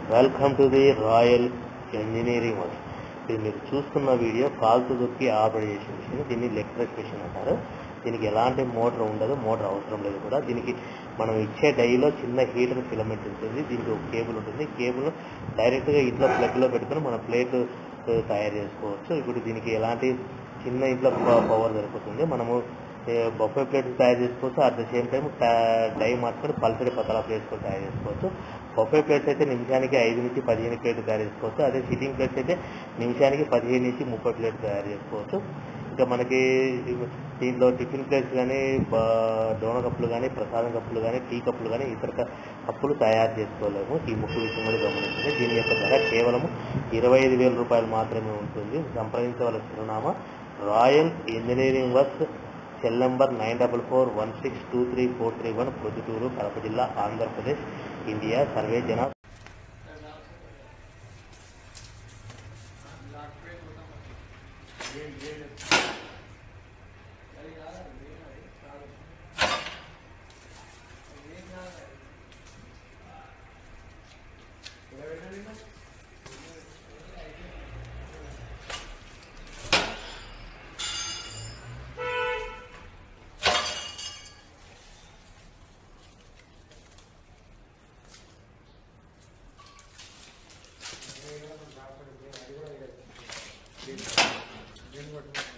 Welcome to the royal engineering work. ఇది మీరు చూస్తున్న వీడియో కాల్తో దొరికి ఆపరేట్ చేసే మిషన్. దీన్ని ఎలక్ట్రిక్ మిషన్ అంటారు. దీనికి ఎలాంటి మోటార్ ఉండదు, మోటార్ అవసరం లేదు కూడా. దీనికి మనం ఇచ్చే డైలో చిన్న హీటర్ ఫిలమెంట్ ఉంటుంది. దీనికి ఒక కేబుల్ ఉంటుంది. కేబుల్ డైరెక్ట్గా ఇంట్లో ప్లగ్లో పెట్టుకుని మన ప్లేట్ తయారు చేసుకోవచ్చు. ఇప్పుడు దీనికి ఎలాంటి చిన్న ఇంట్లో పవర్ సరిపోతుంది. మనము బొఫే ప్లేట్స్ తయారు చేసుకోవచ్చు. At the same time die మార్చుకొని పల్సరి పతలా ప్లేట్స్ కూడా తయారు చేసుకోవచ్చు. బొఫే ప్లేట్స్ అయితే నిమిషానికి 5 నుంచి 15 ప్లేట్లు తయారు చేసుకోవచ్చు. అదే సిట్టింగ్ ప్లేట్స్ అయితే నిమిషానికి 15 నుంచి 30 ప్లేట్లు తయారు చేసుకోవచ్చు. ఇంకా మనకి దీంట్లో టిఫిన్ ప్లేట్స్ కానీ, డోన కప్పులు కానీ, ప్రసాదం కప్పులు కానీ, టీ కప్పులు కానీ, ఇతర కప్పులు తయారు చేసుకోలేము. ఈ ముఖ్య విషయం కూడా గమనించండి. దీని యొక్క ధర కేవలం 25,000 రూపాయలు మాత్రమే ఉంటుంది. సంప్రదించవలసిన చిరునామా royal engineering works, cell number 9441623431, Proddatur, Kadapa జిల్లా, ఆంధ్రప్రదేశ్, ఇండియా. సర్వే జన. Then what?